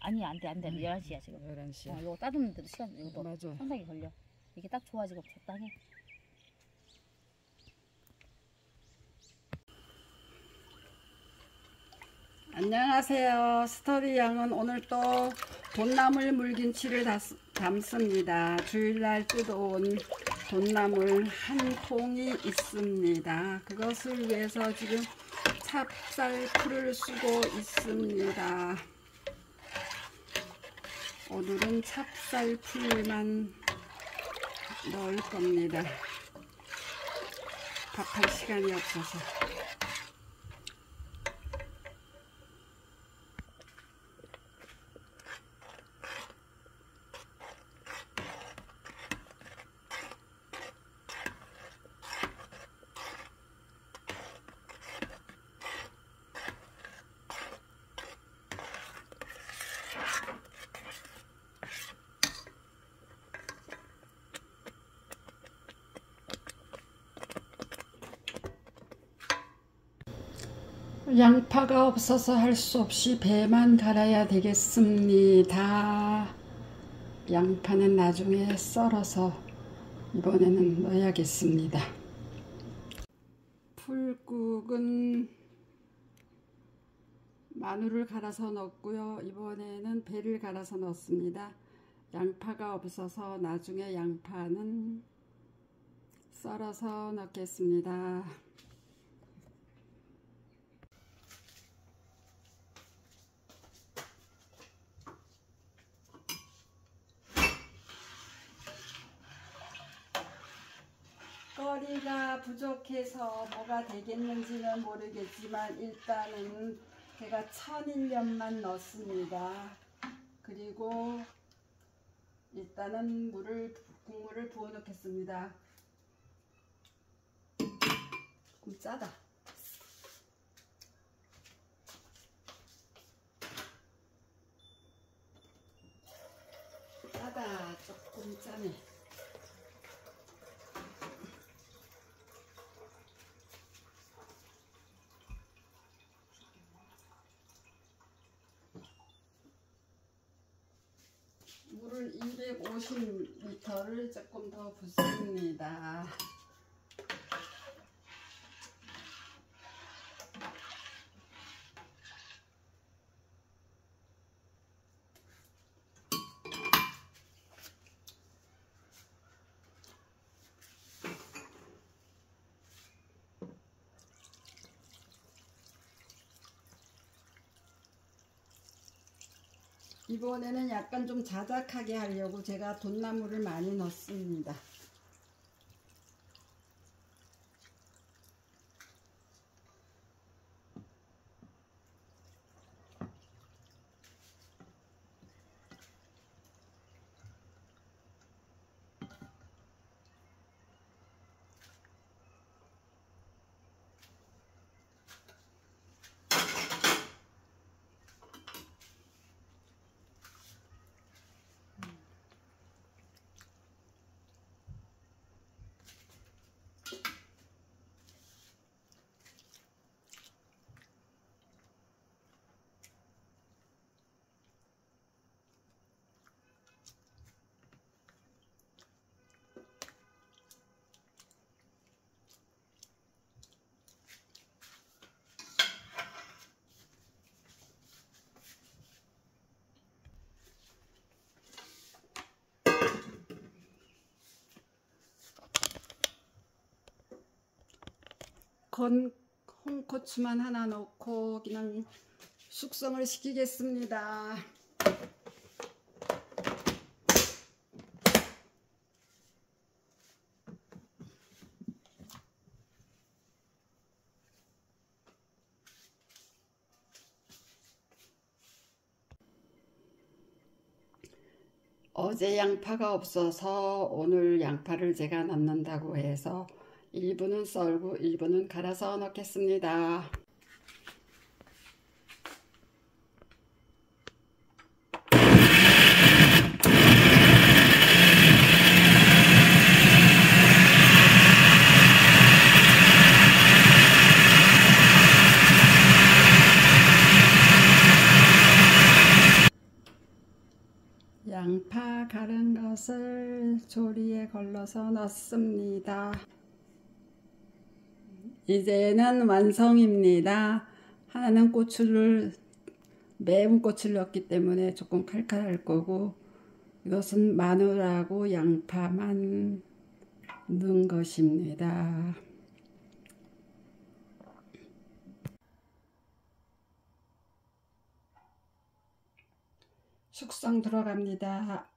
아니 안 돼 11시야 지금. 11시야. 이거 따듬는데도 시간 이것도 맞아. 상당히 걸려. 이게 딱 좋아 지금 적당해. 안녕하세요. 스터디 양은 오늘 또 돈나물 물김치를 담습니다. 주일날 뜯어온 돈나물 한 통이 있습니다. 그것을 위해서 지금 찹쌀풀을 쓰고 있습니다. 오늘은 찹쌀풀만 넣을 겁니다. 밥할 시간이 없어서. 양파가 없어서 할 수 없이 배만 갈아야 되겠습니다. 양파는 나중에 썰어서 이번에는 넣어야겠습니다. 풀국은 마늘을 갈아서 넣었고요. 이번에는 배를 갈아서 넣습니다. 양파가 없어서 나중에 양파는 썰어서 넣겠습니다. 거리가 부족해서 뭐가 되겠는지는 모르겠지만 일단은 제가 천일염만 넣습니다. 그리고 일단은 국물을 부어 놓겠습니다. 조금 짜다. 조금 짜네. 물을 250ml를 조금 더 붓습니다. 이번에는 약간 좀 자작하게 하려고 제가 돈나물을 많이 넣습니다. 건 홍고추만 하나 넣고 그냥 숙성을 시키겠습니다. 어제 양파가 없어서 오늘 양파를 제가 넣는다고 해서 1분은 썰고 1분은 갈아서 넣겠습니다. 양파 갈은 것을 조리에 걸러서 넣습니다. 이제는 완성입니다. 하나는 매운 고추를 넣었기 때문에 조금 칼칼할 거고, 이것은 마늘하고 양파만 넣은 것입니다. 숙성 들어갑니다.